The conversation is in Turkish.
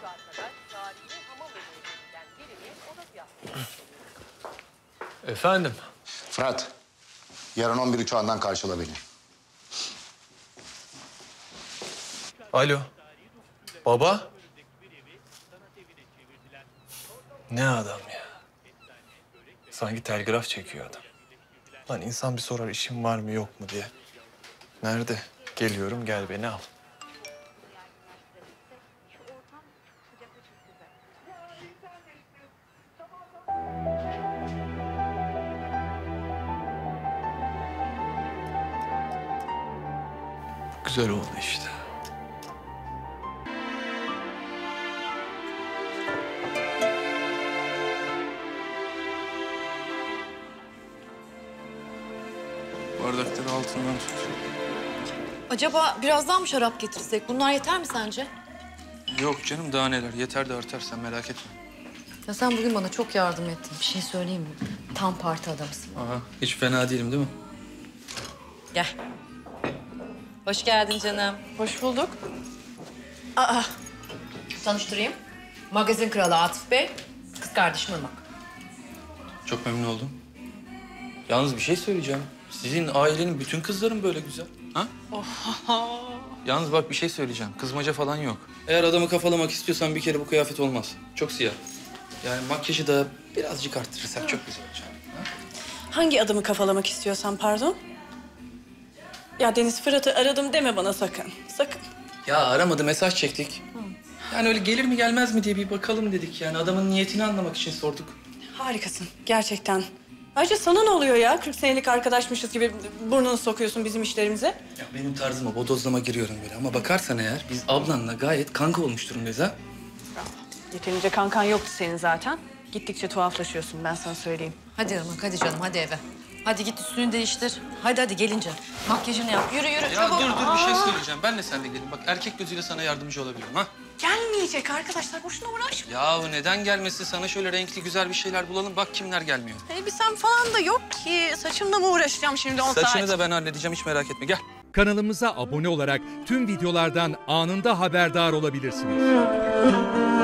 Efendim? Fırat, yarın 11 uçağından karşıla beni. Alo. Baba? Ne adam ya? Sanki telgraf çekiyor adam. Lan insan bir sorar işim var mı yok mu diye. Nerede? Geliyorum gel beni al. Güzel oldu işte. Bardakları altından tut. Acaba biraz daha mı şarap getirsek? Bunlar yeter mi sence? Yok canım daha neler. Yeter de artar sen merak etme. Ya sen bugün bana çok yardım ettin. Bir şey söyleyeyim mi? Tam parti adamısın. Aha hiç fena değilim değil mi? Gel. Hoş geldin canım. Hoş bulduk. Tanıştırayım. Magazin kralı Atıf Bey. Kız kardeşim Irmak. Çok memnun oldum. Yalnız bir şey söyleyeceğim. Sizin ailenin bütün kızları mı böyle güzel? Ha? Yalnız bak bir şey söyleyeceğim. Kızmaca falan yok. Eğer adamı kafalamak istiyorsan bir kere bu kıyafet olmaz. Çok siyah. Yani makyajı da birazcık arttırırsak çok güzel olacak. Ha? Hangi adamı kafalamak istiyorsan pardon? Ya Deniz Fırat'ı aradım deme bana sakın. Sakın. Ya aramadı, mesaj çektik. Yani öyle gelir mi gelmez mi diye bir bakalım dedik. Yani adamın niyetini anlamak için sorduk. Harikasın gerçekten. Ayrıca sana ne oluyor ya? 40 senelik arkadaşmışız gibi burnunu sokuyorsun bizim işlerimize. Ya benim tarzım o, bodozlama giriyorum böyle. Ama bakarsan eğer biz ablanla gayet kanka olmuş durumdayız ha. Yeterince kankan yoktu senin zaten. Gittikçe tuhaflaşıyorsun ben sana söyleyeyim. Hadi Irmak, hadi canım, hadi eve. Hadi git üstünü değiştir. Hadi gelince. Makyajını yap. Yürü Ya çabuk. dur bir şey söyleyeceğim. Ben de seninle geleyim. Bak erkek gözüyle sana yardımcı olabilirim ha. Gelmeyecek arkadaşlar boşuna uğraşma. Yahu neden gelmesin? Sana şöyle renkli güzel bir şeyler bulalım. Bak kimler gelmiyor. Elbisem falan da yok ki. Saçımla mı uğraşacağım şimdi 10 saat? Saçını da ben halledeceğim hiç merak etme. Gel. Kanalımıza abone olarak tüm videolardan anında haberdar olabilirsiniz.